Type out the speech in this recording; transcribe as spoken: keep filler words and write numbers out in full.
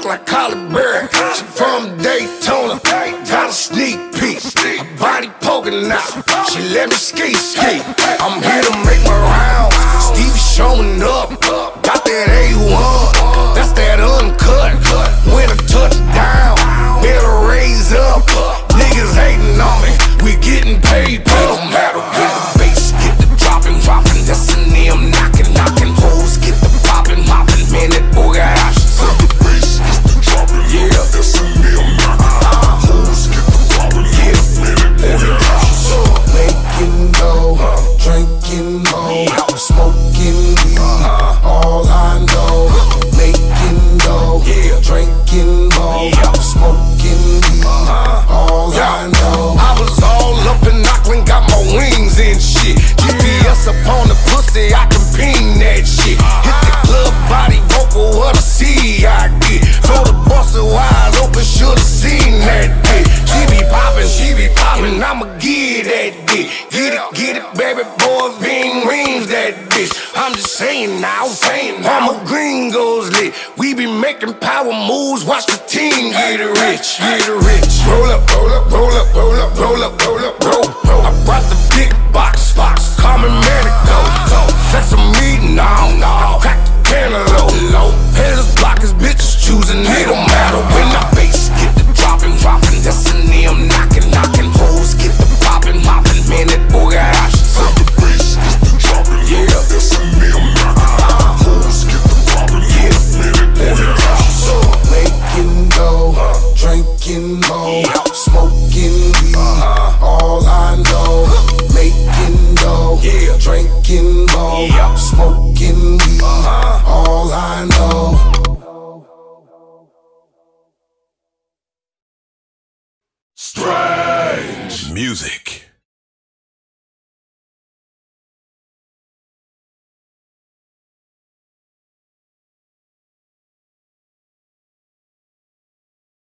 like Collie Berry. She from Daytona, got a sneak peek. Her body poking out, she let me ski ski. I'm here to make my rounds. Stevie showing up, got that A one, that's that uncut. When I touch down, better raise up. Niggas hating on me, we getting paid. It don't matter when the bass get the dropping, dropping. That's an M knocking, knocking. Hoes get the popping, popping. Man, that boy got options. When the bass get the dropping, yeah, that's an M knocking. Hoes get the popping, yeah, man, that boy got options. Making dough, drinking more, smoking weed. All I know, making dough, drinking more, smoking weed. All I know. I was all up in Auckland, got my wings and shit. G P S up on the pussy, I can ping that shit. Hit the club, body vocal, what I see I get. Throw the bustle wide open, should've seen that bitch. She be poppin', she be poppin', I'ma get that dick. Get it, get it, baby boy, Ving rings that bitch. I'm just saying now, saying now. I'm a gringos lit. We be making power moves, watch the team get rich, get rich. Roll up, roll up, roll up, roll up, roll up, roll up, roll, roll. I brought the big box, box, call me Manico. Flex a meeting, no, no. I crack the cantaloupe, low. Haters block his bitches choosing, it don't matter when the bass get the dropping, dropping. That's an M knocking, knocking. Hoes get the popping, popping. Man, that boy got options. When the bass get the dropping, yeah, that's an M knocking. Hoes get the popping, yeah, man, that boy got options. Making dough, drinking more, smoking weed. All I know, making dough, drinking more, smoking weed. All I know. Strange music.